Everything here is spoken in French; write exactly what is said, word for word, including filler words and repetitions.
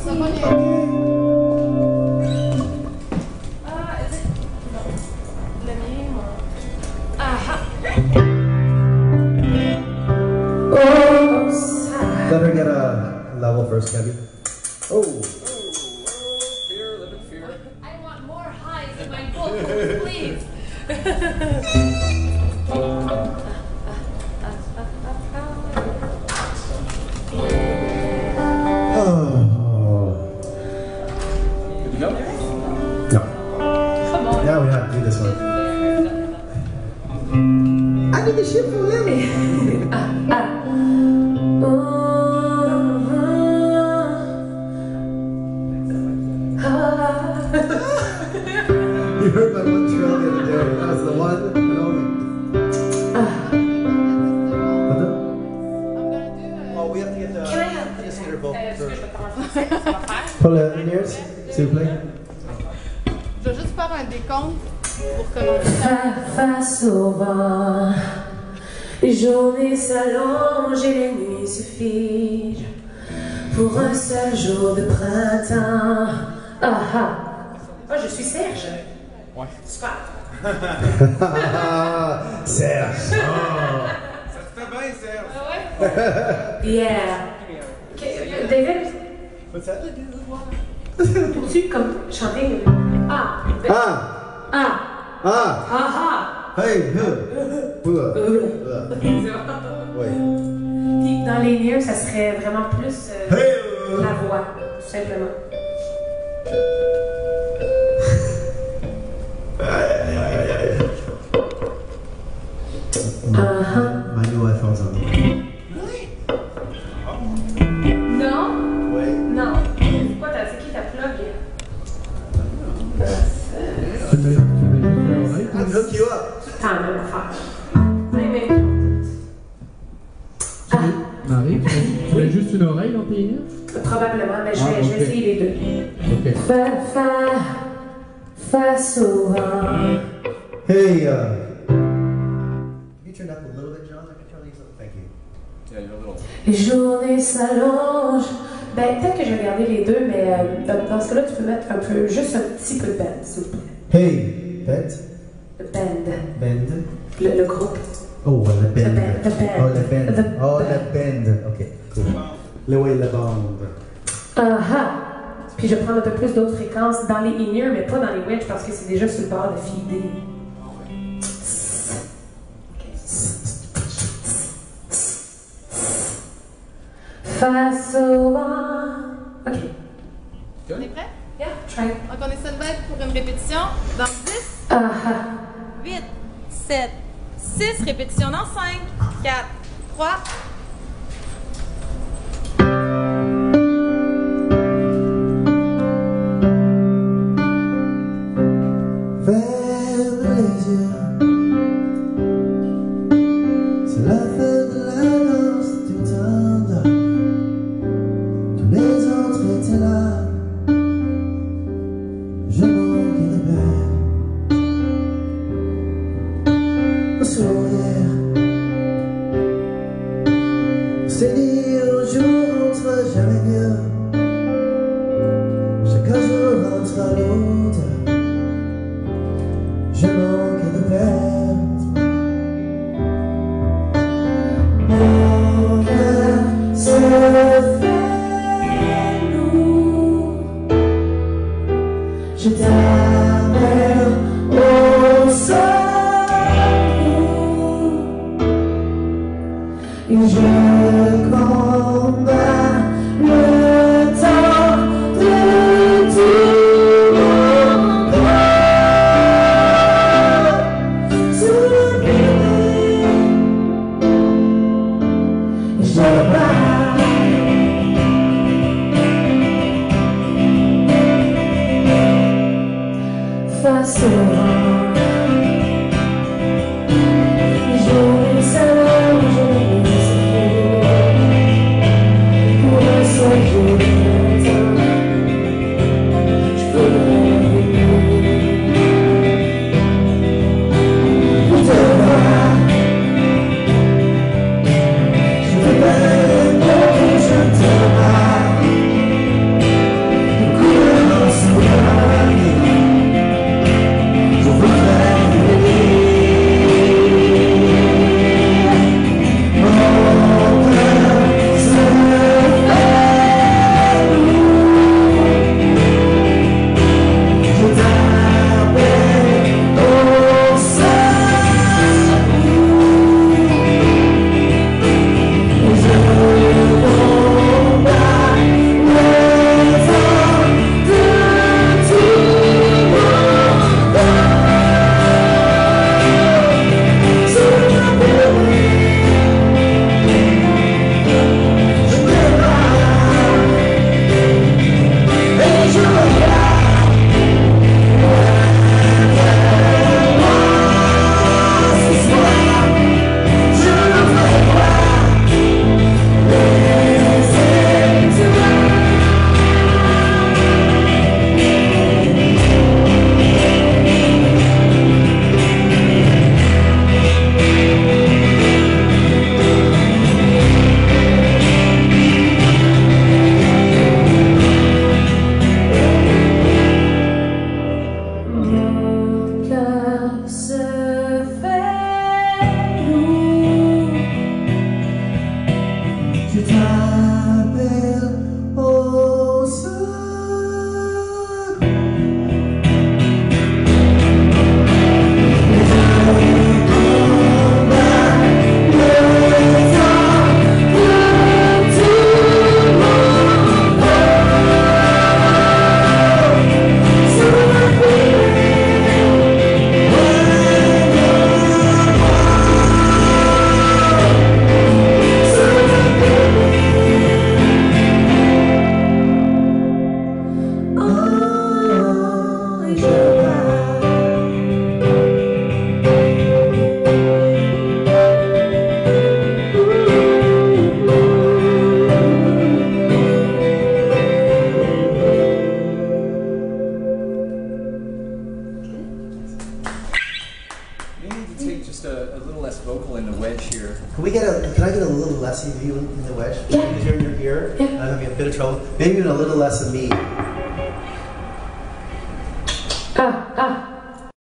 ça va bien. Ah, est-ce que... Non. Le mien, moi. Ah ah! Oh, ça... Let her get a level first, Gabby. Oh! Fear, live in fear. I want more highs in my book, please. Good to go? No. Come on. Now we have to do this one. I did the shit for Lily. Ah, ah. You heard my one trail the other day. That was the one and only. What the? I'm gonna do it. Oh, we have to get the. Can I have Just interval Est-ce que je first. peux commencer? Ça va faire? Pull the in-ears, s'il vous plaît. Je vais juste faire un décompte pour commencer. Face au vent, les journées s'allongent et les nuits se figent pour un seul jour de printemps. Ah ah! Oh, je suis Serge. Ouais. Super. Serge. Ça te fait bien, Serge. Ah ouais? Yeah. Okay, David, What's that? peux-tu comme chanter? Ah. Ah! Ah. Ah! Ah ah. Hey! Huh! Huh! Euh. Oui. Puis dans les lieux, ça serait vraiment plus euh, Hey! la voix, tout simplement. Uh-huh. My new iPhone's on the way. Non? Oui. Non. Pourquoi t'as c'est qui ta plug? I can hook you up. T'en as à faire. Oui, mais... Marie, tu mets- tu mets juste une oreille dans tes yeux? Probablement, mais je vais, Ah, je vais ok. essayer les deux. Ok. Fa, fa, face au vent. Hey, uh. Can you turn up a little bit, John? I can turn these up. Thank you. Yeah, you're a little. Les journées s'allongent. Ben, peut-être que je vais regarder les deux, mais euh, dans, dans ce cas-là, tu peux mettre un peu, juste un petit peu de band, s'il vous plaît. Hey, bend, Le band. bend. Le, le groupe. Oh, le bend. The band, the band. Oh, le bend. The Oh, band. le bend. Ok, cool. Le way, le band. Ah ah! Puis je vais prendre un peu plus d'autres fréquences dans les in-ear, mais pas dans les wedges parce que c'est déjà sur le bord de feeder. Face au vent. Ok. On est prêt? Yeah, try. Donc on est stand-by pour une répétition dans dix, Ah ah. huit, sept, six, répétition dans cinq, quatre, trois. Ferme les yeux. C'est la fête de la danse du tendre. Tous les autres étaient là. Je manquais de peine. Au sourire, c'est dire un jour on sera jamais mieux. Chaque jour entre à l'autre. Je manque de peine. Mon cœur se fait lourd. Je t'appelle au secours. Et je combats le temps de tout mon corps. Sous le nuée, je bats. Face au vent, les journées s'allongent, je me laisse pour un seul jour de printemps. Je voudrais pour te voir. Je veux pas que je te vois. vocal in the wedge here. Can we get a? Can I get a little less of you in, in the wedge? Yeah. Because you're in your ear. Yeah. I'm having a bit of trouble. Maybe even a little less of me.